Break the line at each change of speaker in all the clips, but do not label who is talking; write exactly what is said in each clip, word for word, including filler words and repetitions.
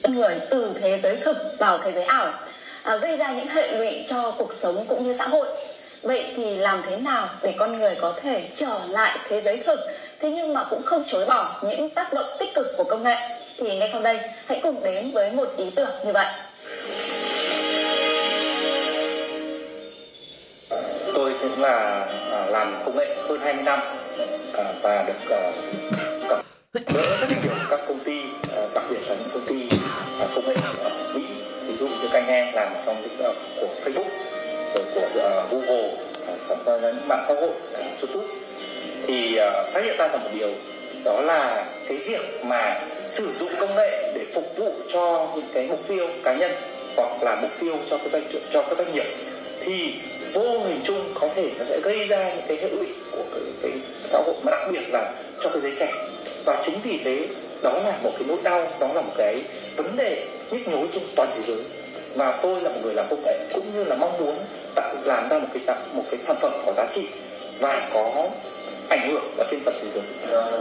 người từ thế giới thực vào thế giới ảo, à, gây ra những hệ lụy cho cuộc sống cũng như xã hội. Vậy thì làm thế nào để con người có thể trở lại thế giới thực, thế nhưng mà cũng không chối bỏ những tác động tích cực của công nghệ? Thì ngay sau đây, hãy cùng đến với một ý tưởng như vậy.
Tôi cũng là làm công nghệ hơn hai mươi năm và được gặp gỡ rất nhiều các công ty, đặc biệt là những công ty công nghệ ở Mỹ, ví dụ như các anh em làm trong lĩnh vực của Facebook, rồi của Google, sản phẩm những mạng xã hội, YouTube, thì phát hiện ra rằng một điều, đó là cái việc mà sử dụng công nghệ để phục vụ cho những cái mục tiêu cá nhân hoặc là mục tiêu cho các doanh cho các doanh nghiệp, thì vô hình chung có thể nó sẽ gây ra những cái hệ lụy của cái, cái xã hội, mà đặc biệt là cho cái giới trẻ. Và chính vì thế đó là một cái nỗi đau, đó là một cái vấn đề nhức nhối trên toàn thế giới. Và tôi là một người làm công nghệ cũng như là mong muốn tạo làm ra một cái một cái sản phẩm có giá trị và có ảnh hưởng ở trên toàn thế giới.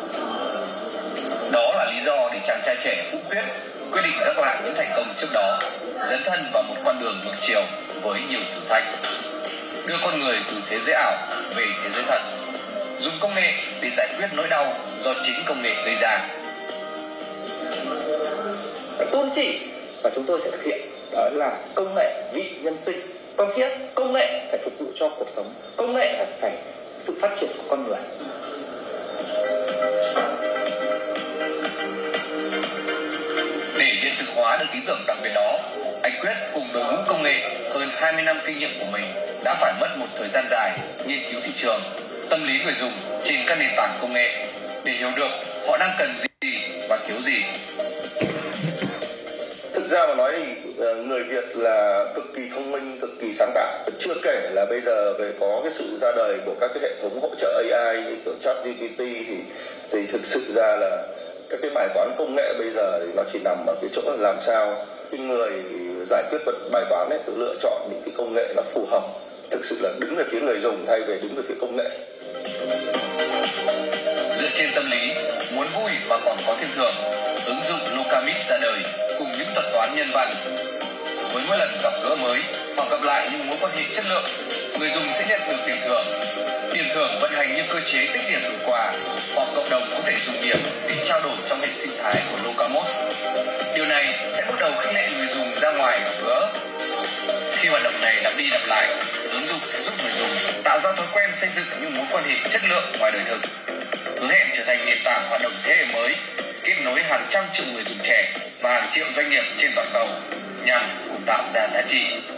Đó là lý do để chàng trai trẻ Phúc Quyết quyết định gác lại những thành công trước đó, dấn thân vào một con đường ngược chiều với nhiều thử thách, đưa con người từ thế giới ảo về thế giới thật, dùng công nghệ để giải quyết nỗi đau do chính công nghệ gây ra.
Tôn chỉ và chúng tôi sẽ thực hiện đó là công nghệ vị nhân sinh. Con thiết công nghệ phải phục vụ cho cuộc sống, công nghệ là phải sự phát triển của con người.
Để hiện thực hóa được ý tưởng đặc biệt đó, anh Quyết cùng đội ngũ công nghệ hơn hai mươi năm kinh nghiệm của mình đã phải mất một thời gian dài nghiên cứu thị trường, tâm lý người dùng trên các nền tảng công nghệ để hiểu được họ đang cần gì và thiếu gì.
Thực ra mà nói thì người Việt là cực kỳ thông minh, cực kỳ sáng tạo. Chưa kể là bây giờ về có cái sự ra đời của các cái hệ thống hỗ trợ a i như kiểu ChatGPT thì thì thực sự ra là các cái bài toán công nghệ bây giờ thì nó chỉ nằm ở cái chỗ là làm sao cái người giải quyết bài toán ấy tự lựa chọn những cái công nghệ nó phù hợp, thực sự là đứng về phía người dùng thay vì đứng về phía công nghệ.
Dựa trên tâm lý muốn vui mà còn có thêm thưởng, ứng dụng Locamit ra đời cùng những thuật toán nhân văn. Với mỗi lần gặp gỡ mới hoặc gặp lại những mối quan hệ chất lượng, người dùng sẽ nhận được tiền thưởng. Tiền thưởng vận hành như cơ chế tích điểm gửi quà, hoặc cộng đồng có thể dùng điểm để trao đổi trong hệ sinh thái của Locamos. Điều này sẽ bắt đầu khích lệ người dùng ra ngoài gặp gỡ. Khi hoạt động này lặp đi lặp lại, ứng dụng sẽ giúp người dùng tạo ra thói quen xây dựng những mối quan hệ chất lượng ngoài đời thực, hứa hẹn trở thành nền tảng hoạt động thế hệ mới, kết nối hàng trăm triệu người dùng trẻ và hàng triệu doanh nghiệp trên toàn cầu nhằm cùng tạo ra giá trị.